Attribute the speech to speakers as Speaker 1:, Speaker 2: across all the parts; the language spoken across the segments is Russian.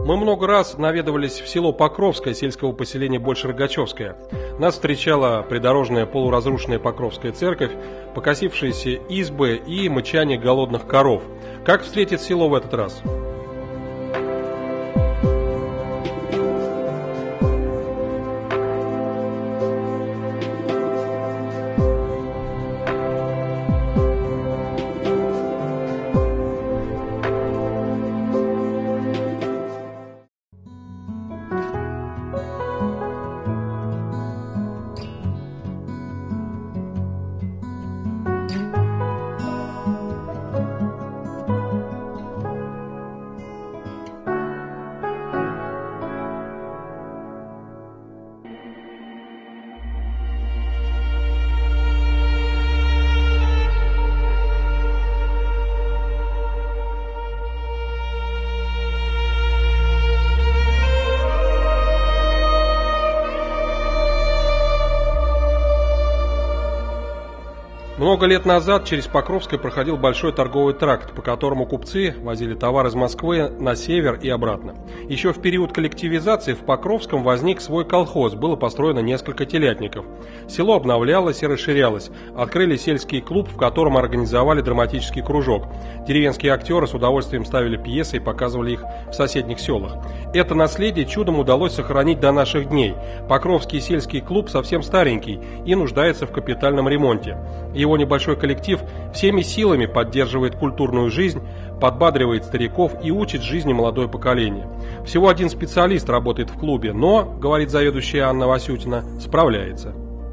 Speaker 1: Мы много раз наведывались в село Покровское сельского поселения Большерогачевское. Нас встречала придорожная полуразрушенная Покровская церковь, покосившиеся избы и мычание голодных коров. Как встретить село в этот раз? Много лет назад через Покровское проходил большой торговый тракт, по которому купцы возили товар из Москвы на север и обратно. Еще в период коллективизации в Покровском возник свой колхоз, было построено несколько телятников. Село обновлялось и расширялось. Открыли сельский клуб, в котором организовали драматический кружок. Деревенские актеры с удовольствием ставили пьесы и показывали их в соседних селах. Это наследие чудом удалось сохранить до наших дней. Покровский сельский клуб совсем старенький и нуждается в капитальном ремонте. Его небольшой коллектив всеми силами поддерживает культурную жизнь, подбадривает стариков и учит жизни молодое поколение. Всего один специалист работает в клубе, но, говорит заведующая Анна Васютина, справляется.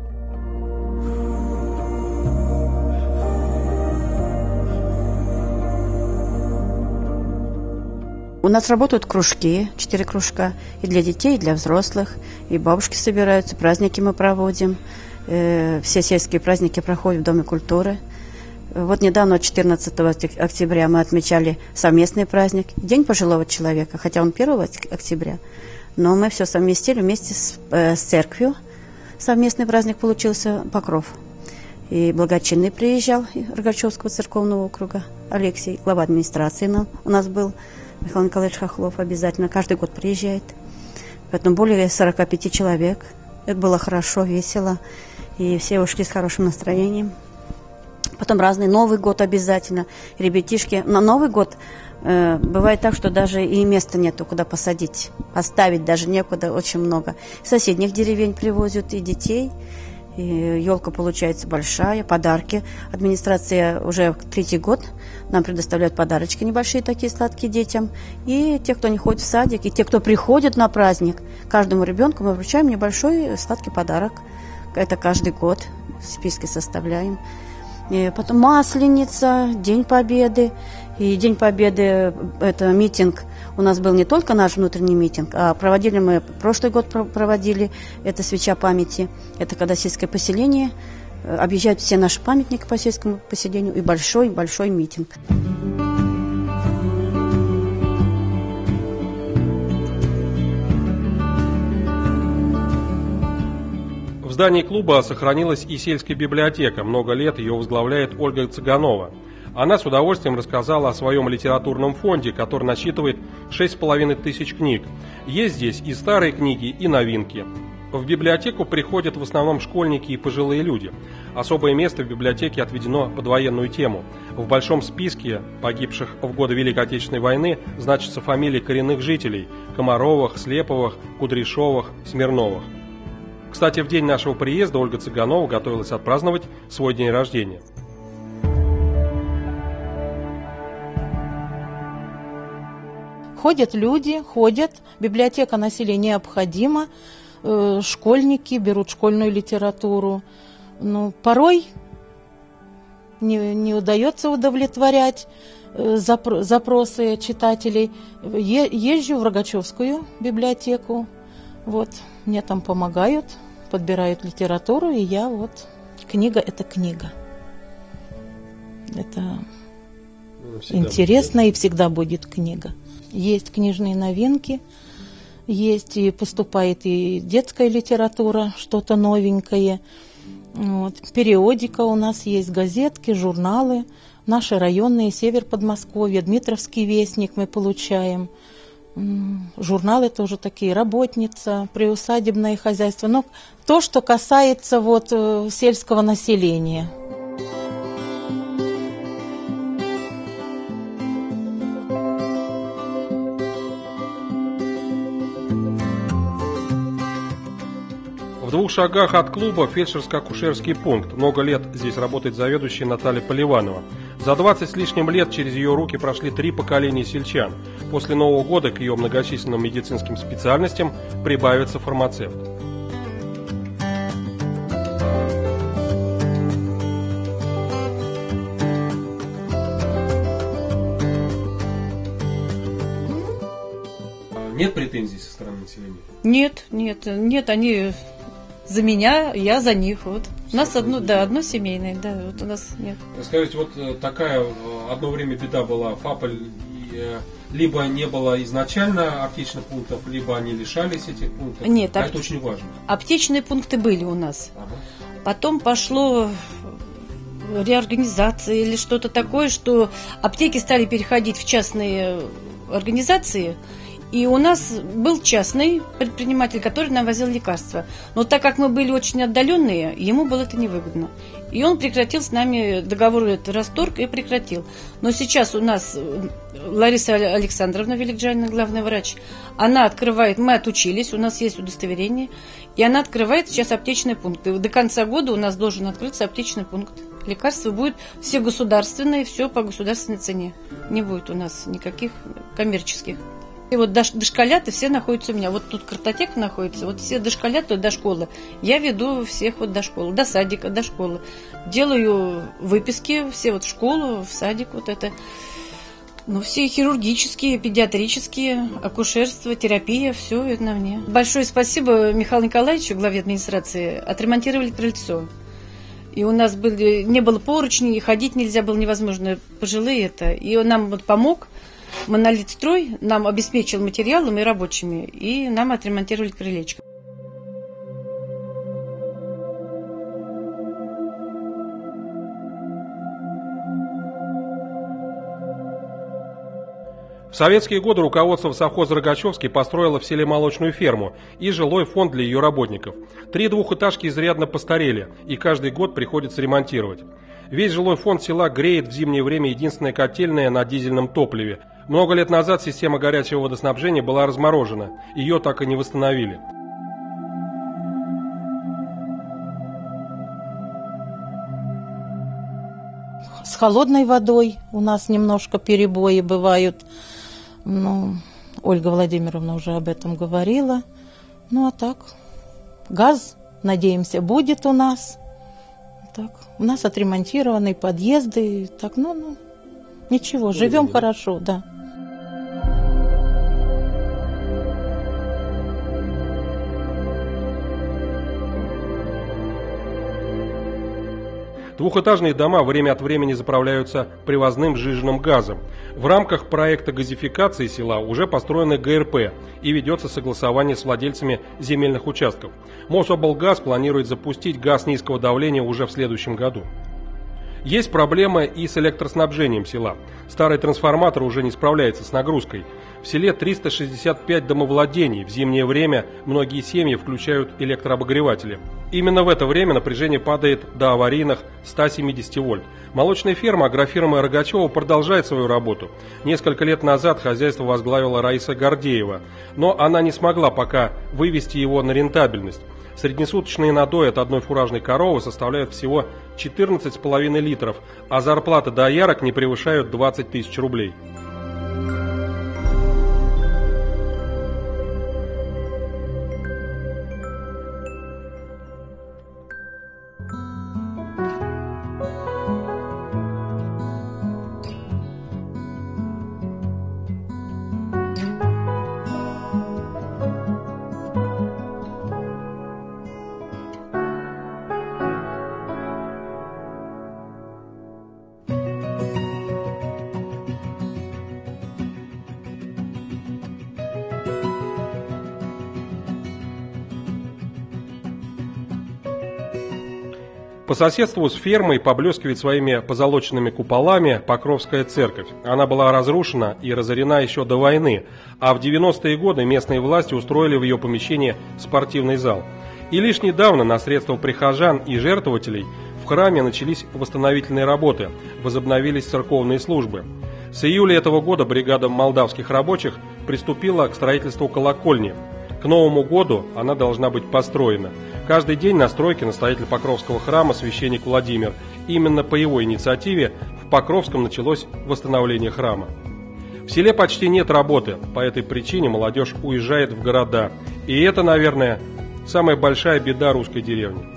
Speaker 2: У нас работают кружки, 4 кружка, и для детей, и для взрослых, и бабушки собираются, праздники мы проводим. Все сельские праздники проходят в Доме культуры. Вот недавно, 14 октября, мы отмечали совместный праздник, День пожилого человека, хотя он 1 октября, но мы все совместили вместе с церковью. Совместный праздник получился, Покров. И благочинный приезжал Рогачевского церковного округа, Алексей, глава администрации у нас был, Михаил Николаевич Хохлов обязательно, каждый год приезжает. Поэтому более 45 человек. Это было хорошо, весело. И все ушли с хорошим настроением. Потом разный Новый год обязательно. Ребятишки. На Новый год бывает так, что даже и места нету, куда посадить. Поставить даже некуда, очень много. Из соседних деревень привозят и детей. И елка получается большая, подарки. Администрация уже 3-й год нам предоставляет подарочки небольшие, такие сладкие детям. И те, кто не ходит в садик, и те, кто приходит на праздник, каждому ребенку мы вручаем небольшой сладкий подарок. Это каждый год, списки составляем. И потом Масленица, День Победы. И День Победы – это митинг. У нас был не только наш внутренний митинг, а проводили мы, прошлый год проводили, это свеча памяти. Это когда сельское поселение объезжают все наши памятники по сельскому поселению и большой-большой митинг.
Speaker 1: В здании клуба сохранилась и сельская библиотека. Много лет ее возглавляет Ольга Цыганова. Она с удовольствием рассказала о своем литературном фонде, который насчитывает 6500 книг. Есть здесь и старые книги, и новинки. В библиотеку приходят в основном школьники и пожилые люди. Особое место в библиотеке отведено под военную тему. В большом списке погибших в годы Великой Отечественной войны значатся фамилии коренных жителей – Комаровых, Слеповых, Кудряшовых, Смирновых. Кстати, в день нашего приезда Ольга Цыганова готовилась отпраздновать свой день рождения.
Speaker 3: Ходят люди, библиотека на селе необходима, школьники берут школьную литературу. Но порой не удается удовлетворять запросы читателей. Езжу в Рогачевскую библиотеку, вот, мне там помогают, подбирают литературу, и я вот, книга – это книга. Это интересно, и всегда будет книга. Есть книжные новинки, есть и поступает и детская литература, что-то новенькое. Вот. Периодика у нас есть, газетки, журналы, наши районные, север Подмосковья, Дмитровский вестник мы получаем. Журналы тоже такие, работница, приусадебное хозяйство. Но то, что касается вот сельского населения.
Speaker 1: В 2 шагах от клуба фельдшерско-акушерский пункт. Много лет здесь работает заведующая Наталья Поливанова. За 20 с лишним лет через ее руки прошли 3 поколения сельчан. После Нового года к ее многочисленным медицинским специальностям прибавится фармацевт. Нет претензий со стороны населения?
Speaker 4: Нет, они за меня, я за них. Вот. У нас одно семейное, да, вот у нас нет.
Speaker 1: Скажите, вот такая одно время беда была, ФАПа либо не было изначально аптечных пунктов, либо они лишались этих пунктов.
Speaker 4: Нет,
Speaker 1: это очень важно.
Speaker 4: Аптечные пункты были у нас.
Speaker 1: Ага.
Speaker 4: Потом пошло реорганизация или что-то такое, что аптеки стали переходить в частные организации. И у нас был частный предприниматель, который нам возил лекарства. Но так как мы были очень отдаленные, ему было это невыгодно. И он прекратил с нами договор, это расторг, и прекратил. Но сейчас у нас Лариса Александровна Великджанина, главный врач, она открывает, мы отучились, у нас есть удостоверение, и она открывает сейчас аптечные пункты. До конца года у нас должен открыться аптечный пункт. Лекарства будут все государственные, все по государственной цене. Не будет у нас никаких коммерческих. И вот дошколяты все находятся у меня. Вот тут картотека находится. Вот все дошколяты до школы. Я веду всех вот до школы, до садика, до школы. Делаю выписки все вот в школу, в садик. Вот это. Ну, все хирургические, педиатрические, акушерство, терапия, все это на мне. Большое спасибо Михаилу Николаевичу, главе администрации. Отремонтировали крыльцо. И у нас не было поручней, ходить нельзя было невозможно. Пожилые это. И он нам вот помог. Монолитстрой нам обеспечил материалами и рабочими, и нам отремонтировали крылечко.
Speaker 1: В советские годы руководство совхоза Рогачевский построило в селе молочную ферму и жилой фонд для ее работников. 3 двухэтажки изрядно постарели, и каждый год приходится ремонтировать. Весь жилой фонд села греет в зимнее время единственная котельная на дизельном топливе. Много лет назад система горячего водоснабжения была разморожена, ее так и не восстановили.
Speaker 3: С холодной водой у нас немножко перебои бывают. Ну, Ольга Владимировна уже об этом говорила. Ну, а так, газ, надеемся, будет у нас. Так, у нас отремонтированные подъезды. Так, ничего, живем хорошо, да.
Speaker 1: Двухэтажные дома время от времени заправляются привозным сжиженным газом. В рамках проекта газификации села уже построены ГРП и ведется согласование с владельцами земельных участков. Мособлгаз планирует запустить газ низкого давления уже в следующем году. Есть проблема и с электроснабжением села. Старый трансформатор уже не справляется с нагрузкой. В селе 365 домовладений. В зимнее время многие семьи включают электрообогреватели. Именно в это время напряжение падает до аварийных 170 вольт. Молочная ферма агрофирмы Рогачева продолжает свою работу. Несколько лет назад хозяйство возглавила Раиса Гордеева, но она не смогла пока вывести его на рентабельность. Среднесуточные надои от одной фуражной коровы составляют всего 14,5 литров, а зарплаты доярок не превышают 20 тысяч рублей. По соседству с фермой поблескивает своими позолоченными куполами Покровская церковь. Она была разрушена и разорена еще до войны, а в 90-е годы местные власти устроили в ее помещении спортивный зал. И лишь недавно на средства прихожан и жертвователей в храме начались восстановительные работы, возобновились церковные службы. С июля этого года бригада молдавских рабочих приступила к строительству колокольни. К Новому году она должна быть построена. Каждый день на стройке настоятель Покровского храма священник Владимир. Именно по его инициативе в Покровском началось восстановление храма. В селе почти нет работы, по этой причине молодежь уезжает в города. И это, наверное, самая большая беда русской деревни.